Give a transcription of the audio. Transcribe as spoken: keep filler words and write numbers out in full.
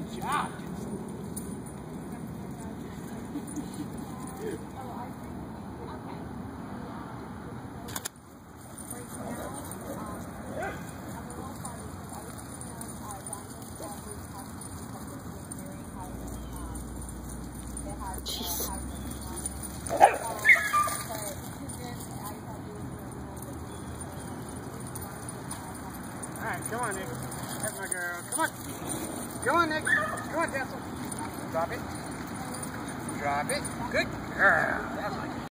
Good job. Jeez. Alright, come on, Nick. That's my girl. Come on. Come on, Nick. Come on, Jessel. Drop it. Drop it. Good girl. That's my